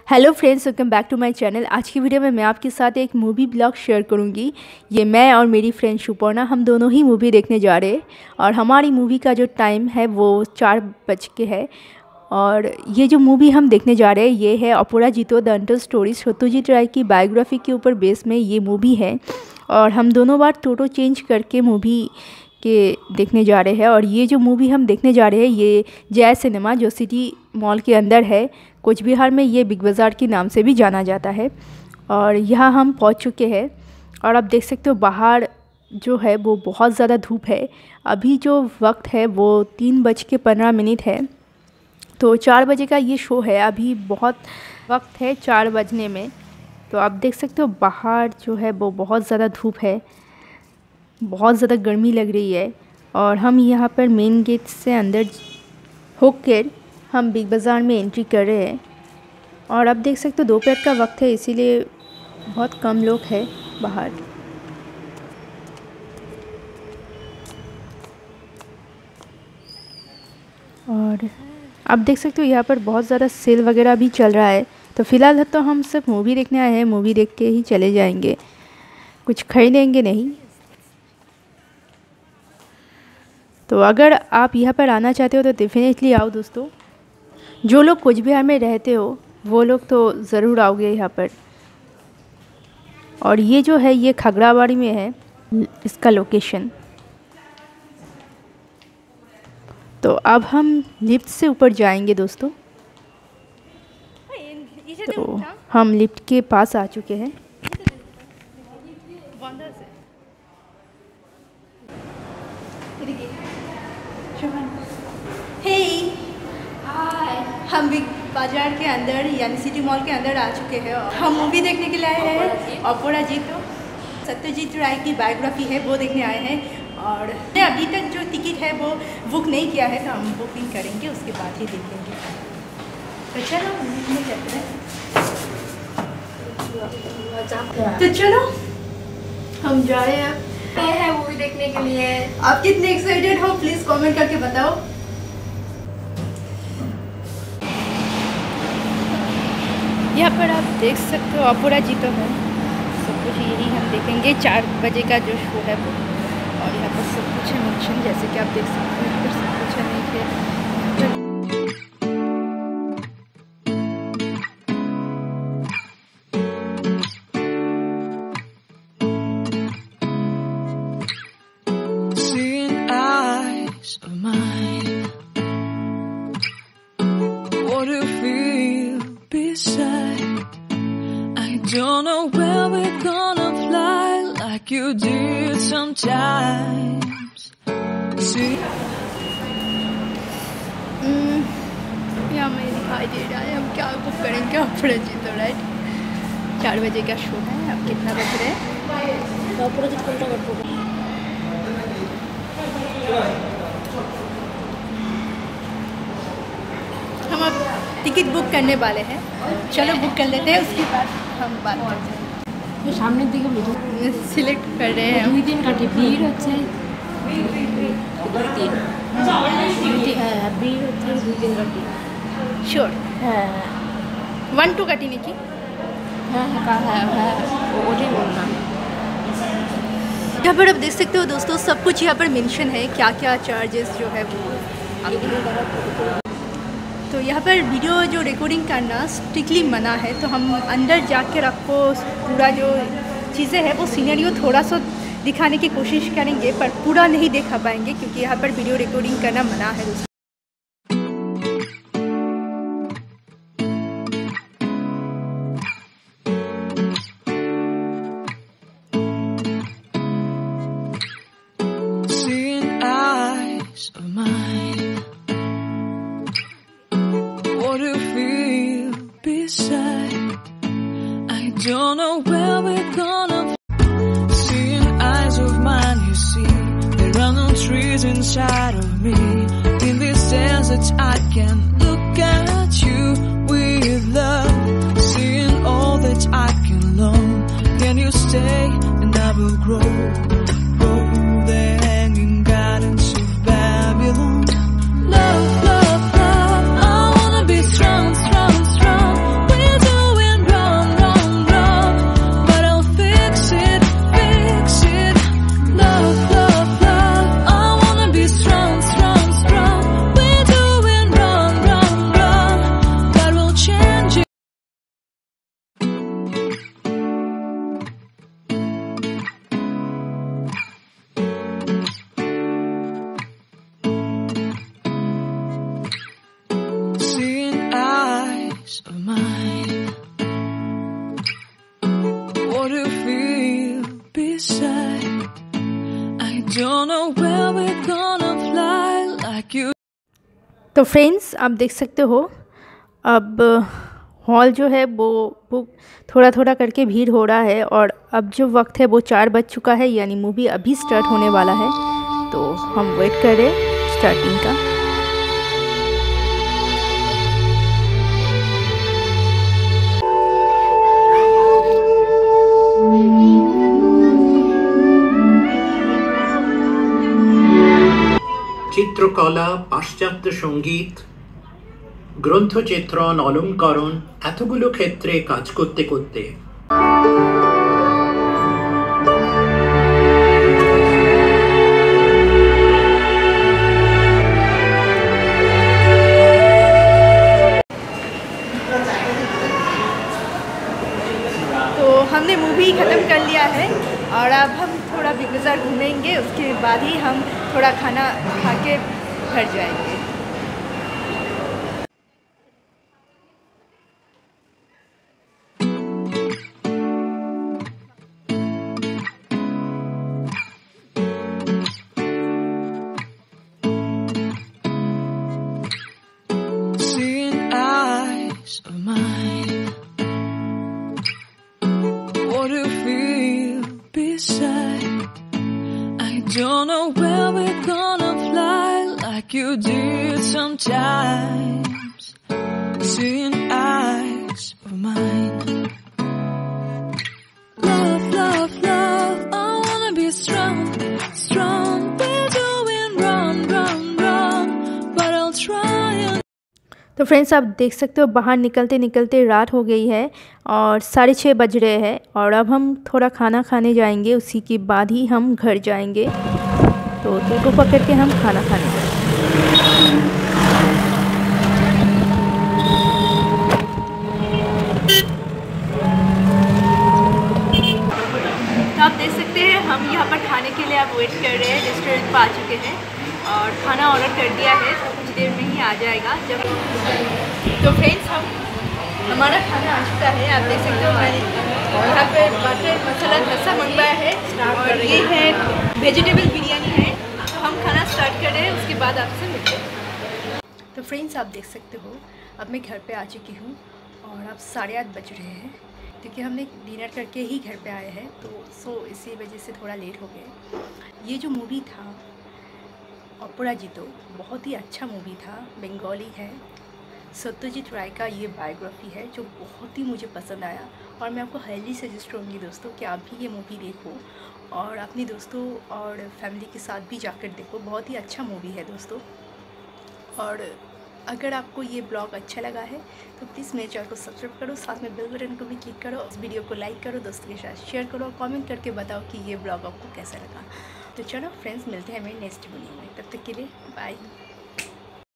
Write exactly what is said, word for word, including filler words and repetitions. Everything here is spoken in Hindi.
Hello friends, welcome back to my channel. आज की वीडियो में मैं आपके साथ एक मूवी ब्लॉग शेयर करूंगी। ये मैं और मेरी फ्रेंड सुपर्णा हम दोनों ही मूवी देखने जा रहे हैं और हमारी मूवी का जो टाइम है वो चार बज के है। और ये जो मूवी हम देखने जा रहे हैं ये है Aparajito the untold story. Satyajit Ray की बायोग्राफी के ऊपर बेस में ये मूवी है और हम दोनों बार टोटो चेंज करके मूवी के देखने जा रहे हैं। और ये जो मूवी हम देखने जा रहे हैं ये जय सिनेमा जो सिटी मॉल के अंदर है कोच बिहार में, ये बिग बाज़ार के नाम से भी जाना जाता है। और यहाँ हम पहुँच चुके हैं और आप देख सकते हो बाहर जो है वो बहुत ज़्यादा धूप है। अभी जो वक्त है वो तीन बज के पंद्रह मिनट है, तो चार बजे का ये शो है। अभी बहुत वक्त है चार बजने में, तो आप देख सकते हो बाहर जो है वो बहुत ज़्यादा धूप है, बहुत ज़्यादा गर्मी लग रही है। और हम यहाँ पर मेन गेट से अंदर होकर हम बिग बाज़ार में एंट्री कर रहे हैं। और आप देख सकते हो दोपहर का वक्त है इसीलिए बहुत कम लोग हैं बाहर। और आप देख सकते हो यहाँ पर बहुत ज़्यादा सेल वगैरह भी चल रहा है। तो फ़िलहाल तो हम सब मूवी देखने आए हैं, मूवी देख के ही चले जाएंगे, कुछ खरीदेंगे नहीं। तो अगर आप यहाँ पर आना चाहते हो तो डेफिनेटली आओ दोस्तों। जो लोग कोच बिहार में रहते हो वो लोग तो ज़रूर आओगे यहाँ पर। और ये जो है ये खगड़ाबाड़ी में है इसका लोकेशन। तो अब हम लिफ्ट से ऊपर जाएंगे दोस्तों। तो हम लिफ्ट के पास आ चुके हैं। हे हाय, हम बिग बाज़ार के अंदर यानी सिटी मॉल के अंदर आ चुके हैं। हम मूवी देखने के लिए आए हैं अपराजितो। सत्यजीत राय की बायोग्राफी है वो देखने आए हैं। और अभी तक जो टिकट है वो बुक नहीं किया है, तो हम बुकिंग करेंगे उसके बाद ही देखेंगे। तो चलो मूवी में चलते हैं। तो चलो हम जा रहे हैं मूवी देखने के लिए। आप कितने एक्साइटेड हो प्लीज़ कमेंट करके बताओ। यहाँ पर आप देख सकते हो अपराजितो है, सब कुछ यही हम देखेंगे। चार बजे का जो शो है वो, और यहाँ पर सब कुछ है मेंशन, जैसे कि आप देख सकते हो यहाँ पर सब कुछ है नहीं Don't know where we're gonna fly like you did sometimes. See? Hmm, यहाँ मैं दिखाई दे रहा है हम क्या बुक करेंगे अपराजितो, राइट? चार बजे का शो है। अब कितना बज रहे हैं? हम अब टिकट बुक करने वाले हैं। चलो बुक कर लेते हैं, उसके बाद हम बात करते हैं। सामने दिखे सिलेक्ट कर रहे हैं दुई दिन काटे भीड़ হচ্ছে তিন হ্যাঁ ভীড় হচ্ছে দুই দিন কাটি श्योर হ্যাঁ वन टू काटी नहीं की হ্যাঁ হ্যাঁ হ্যাঁ হ্যাঁ ওটাই বললাম। यहाँ पर आप देख सकते हो दोस्तों सब कुछ यहाँ पर मेंशन है, क्या क्या चार्जेस जो है वो। तो यहाँ पर वीडियो जो रिकॉर्डिंग करना स्ट्रिक्टली मना है, तो हम अंदर जाकर आपको पूरा जो चीज़ें हैं वो सीनरियो थोड़ा सा दिखाने की कोशिश करेंगे, पर पूरा नहीं दिखा पाएंगे क्योंकि यहाँ पर वीडियो रिकॉर्डिंग करना मना है दोस्तों। Seeing eyes of mine, what do you feel beside? I don't know where we're gonna. Seeing eyes of mine, you see, there are no trees inside of me. In this desert, I can look at you with love. Seeing all that I can learn. Can you stay and I will grow? Grow the hanging gardens of Babylon. Love, love, love. I wanna be strong, strong, strong. With you. तो फ्रेंड्स आप देख सकते हो अब हॉल जो है वो वो थोड़ा थोड़ा करके भीड़ हो रहा है और अब जो वक्त है वो चार बज चुका है, यानी मूवी अभी स्टार्ट होने वाला है। तो हम वेट कर रहे हैं स्टार्टिंग का। চিত্রকলা, পাশ্চাত্য সঙ্গীত, গ্রন্থচিত্রণ, অলঙ্করণ এতগুলো ক্ষেত্রে কাজ করতে করতে तो हमने मूवी ख़त्म कर लिया है और अब हम थोड़ा बिग बाज़ार घूमेंगे, उसके बाद ही हम थोड़ा खाना खा के घर जाएंगे। Seeing eyes of mine, what do you feel beside? I don't know where we're gonna fly like you did sometimes. Seeing eyes of mine, love, love, love, I wanna be strong, strong. We're doing wrong, wrong, wrong, but I'll try and तो फ्रेंड्स आप देख सकते हो बाहर निकलते निकलते रात हो गई है और साढ़े छः बज रहे हैं और अब हम थोड़ा खाना खाने जाएंगे, उसी के बाद ही हम घर जाएंगे। तो टोटो पकड़ के हम खाना खाने जाएंगे। तो आप देख सकते हैं हम यहाँ पर खाने के लिए आप वेट कर रहे हैं, रेस्टोरेंट पर आ चुके हैं और खाना ऑर्डर कर दिया है, तो कुछ देर में ही आ जाएगा। जब तो फ्रेंड्स हम हमारा खाना आ चुका है, आप देख सकते हो मैंने यहाँ पे बटर मसाला डोसा मंगवाया है और ये है वेजिटेबल बिरयानी है। तो हम खाना स्टार्ट कर रहे हैं, उसके बाद आपसे मिलते हैं। तो फ्रेंड्स आप देख सकते हो अब मैं घर पे आ चुकी हूँ और अब साढ़े आठ बज रहे हैं, क्योंकि हमने डिनर करके ही घर पे आए हैं, तो सो इसी वजह से थोड़ा लेट हो गए। ये जो मूवी था अपराजितो बहुत ही अच्छा मूवी था, बंगाली है, सत्यजीत राय का ये बायोग्राफी है जो बहुत ही मुझे पसंद आया और मैं आपको हाईली सजेस्ट करूँगी दोस्तों कि आप भी ये मूवी देखो और अपने दोस्तों और फैमिली के साथ भी जाकर देखो। बहुत ही अच्छा मूवी है दोस्तों। और अगर आपको ये ब्लॉग अच्छा लगा है तो प्लीज़ मेरे चैनल को सब्सक्राइब करो, साथ में बेल बटन को भी क्लिक करो, इस वीडियो को लाइक करो, दोस्तों के साथ शेयर करो और कमेंट करके बताओ कि ये ब्लॉग आपको कैसा लगा। तो चलो फ्रेंड्स मिलते हैं मेरे नेक्स्ट वीडियो में, तब तक के लिए बाय।